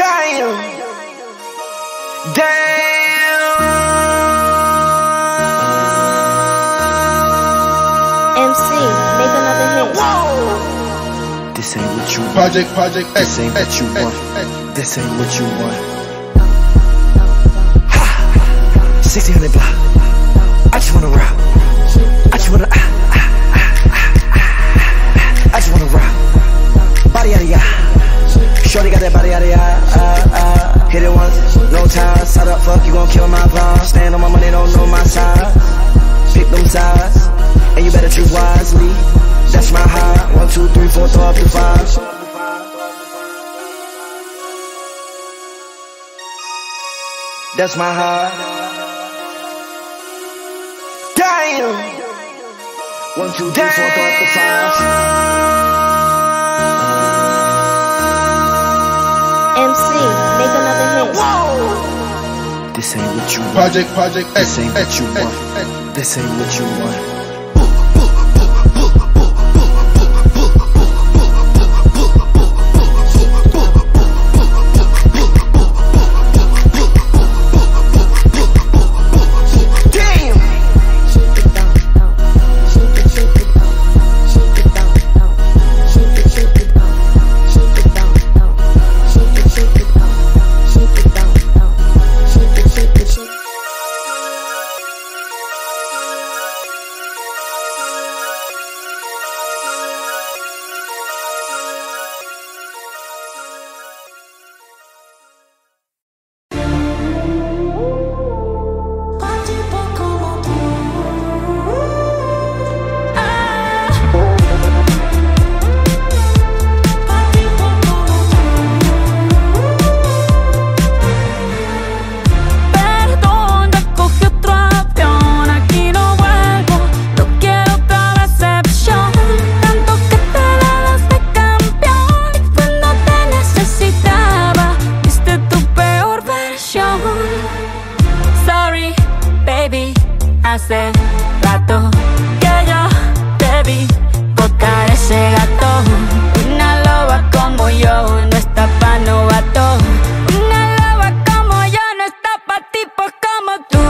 Damn. Damn. MC, make another hit. Whoa. This ain't what you want. Project This ain't what you want. This ain't what you want. 1600 block. I just wanna rock. I just wanna I just wanna rock. Body out of ya. Shorty got that body out of ya. Hit it once, no time. Side up, fuck, you gon' kill my vibe. Stand on my money, don't know my side. Pick them sides, and you better choose wisely. That's my high. 1, 2, 3, 4, throw up to 5. That's my high. Damn. 1, 2, 3, 4, throw up to 5. MC, make another hit. Whoa. This ain't what you want. Project This ain't what you want. This ain't what you want. Hace rato que yo te vi tocar ese gato. Una loba como yo no está pa' novato. Una loba como yo no está pa' tipos como tú.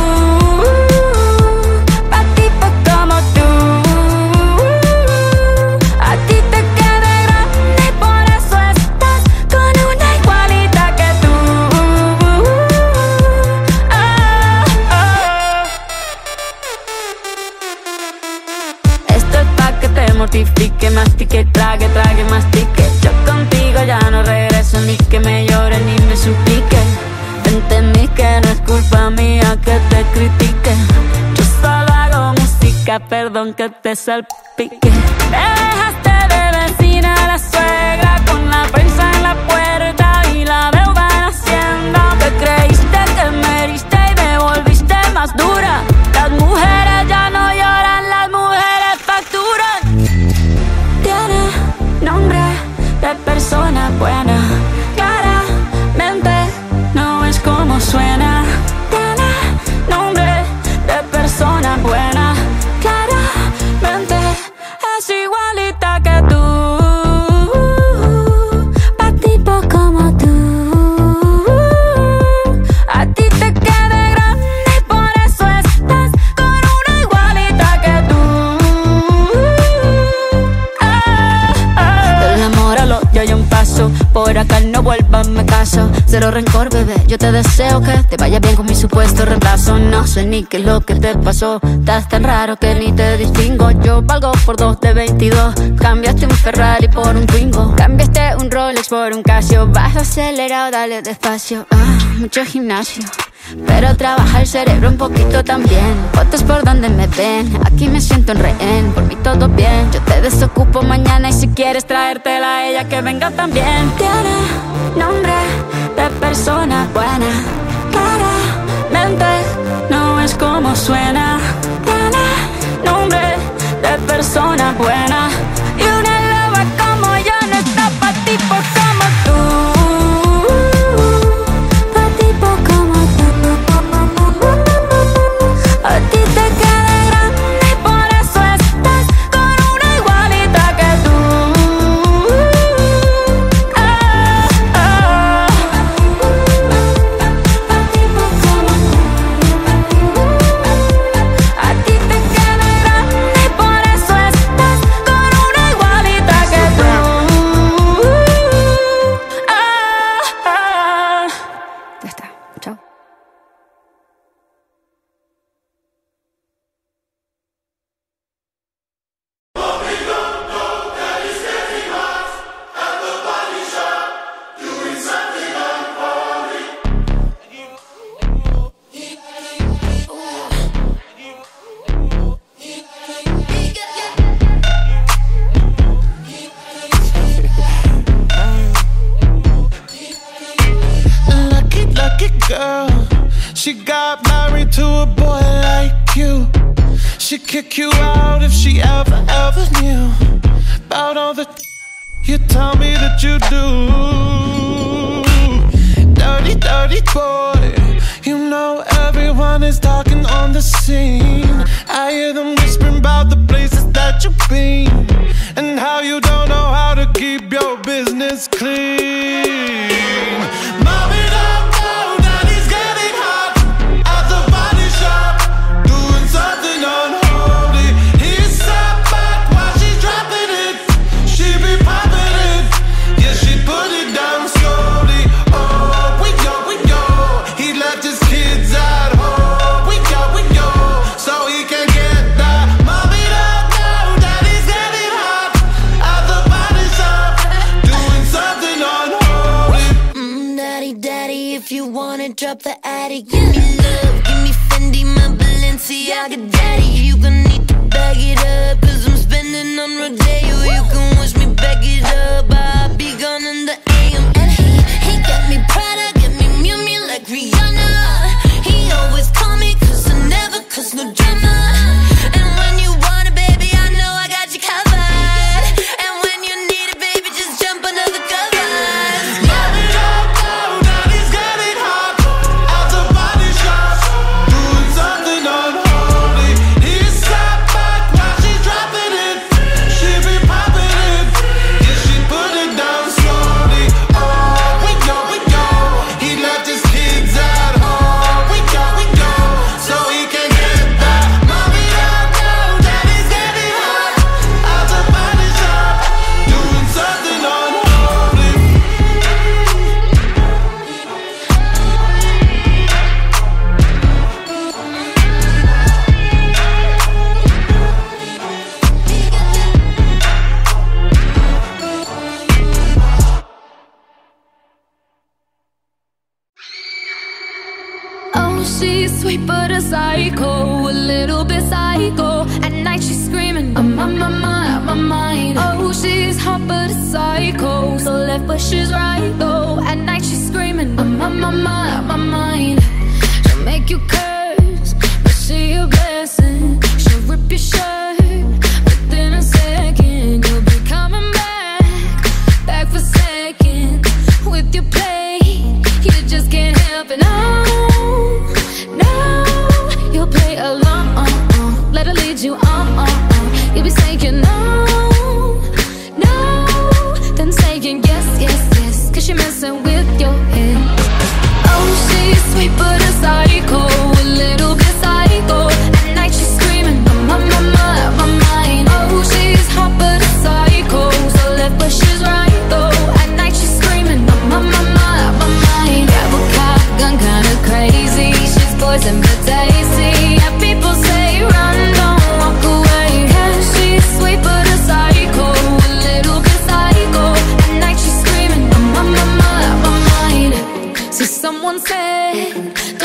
Pa' tipos como tú. A ti te queda grande y por eso estás con una igualita que tú. Esto es pa' que te mortifique, mastique, trague, mastique. Yo contigo ya no regreso, ni que me llore ni me suplique. Entendí que no es culpa mía que te critique. Yo solo hago música, perdón que te salpique. Te dejaste de vecina a la suegra con la prensa en la puerta y la deuda en Hacienda. Te creíste que me heriste y me volviste más dura. Las mujeres ya no lloran, las mujeres facturan. Tiene nombre de persona buena, claramente no es como suena. Tiene nombre de persona buena, claramente es igualita que tú. Pa' tipos como tú. A ti te queda grande y por eso estás con una igualita que tú. Del amor al odio hay un paso, por acá no vuelvas, me caso. Cero rencor, bebé, yo te deseo que te vaya bien con mi supuesto reemplazo. No sé ni qué es lo que te pasó, estás tan raro que ni te distingo. Yo valgo por 2 de 22, cambiaste un Ferrari por un Twingo. Cambiaste un Rolex por un Casio, baja acelerado, dale despacio. Mucho gimnasio, pero trabaja el cerebro un poquito también. Fotos por donde me ven, aquí me siento en rehén. Por mí todo bien, yo te desocupo mañana y si quieres traértela a ella que venga también. Tiene nombre de persona buena, claramente no es como suena. Tiene nombre de persona buena y una loba como yo no está pa' tipos como tú. A ti te queda grande y por eso estás con una igualita que tú. she got married to a boy like you. She'd kick you out if she ever knew about all the you tell me that you do. Dirty, dirty boy. You know everyone is talking on the scene. I hear them whispering about the places that you've been and how you don't know how to keep your business clean. Mommy don't know that he's getting hot at the body shop, doing something unholy. He's sat back while she's dropping it. She be popping it, yeah, she put it down slowly. Oh, we go, he left his kids at home. We go, so he can get that. Mommy don't know that he's getting hot at the body shop, doing something unholy. Daddy, daddy, if you wanna drop the attic, give me love, give me Fendi, my Balenciaga, daddy. You gon' need to bag it up, cause I'm spending on Rodeo. You can wish me back it up, I'll be gone in the AM. And he got me Prada, got me Miu Miu like Rihanna. He always call me cause I never cause no drama. And when you want it, baby, I know I got you covered. And when you need it, baby, just jump under the covers. Mommy don't know that he's getting hot at the body shop, doing something unholy. He's sat back while she's dropping it. She be popping it, yeah, she put it down slowly. Oh, we go, he left his kids at home. We go, so he can get that. Mommy don't know that he's getting hot at the body shop, doing something unholy. Oh, she's sweet but a psycho, a little bit psycho. At night she's screaming, I'm on my mind. Oh, she's hot but a psycho, so left but she's right though. At night she's screaming, I'm on my mind. She'll make you curse, but she a blessing. She'll rip your shirt within a second. You'll be coming back for second with your play. You just can't help it, no. You'll play along, let her lead you on. You'll be saying no, then saying yes, cause you're messing with your head. Oh, she's sweet but a psycho, a little bit psycho. At night she's screaming, I'm on my mind. Oh, she's hot but a psycho, so left but she's right though. At night she's screaming, I'm on my mind. Grab a cop gun, kinda crazy. She's poison but tasty. Yeah, people say run, don't walk away. Yeah, she's sweet but a psycho, a little bit psycho. At night she's screaming, I'm on my mind. See, someone said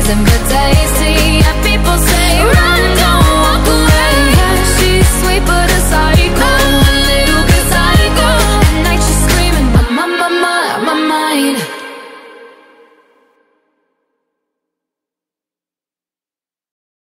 having good times.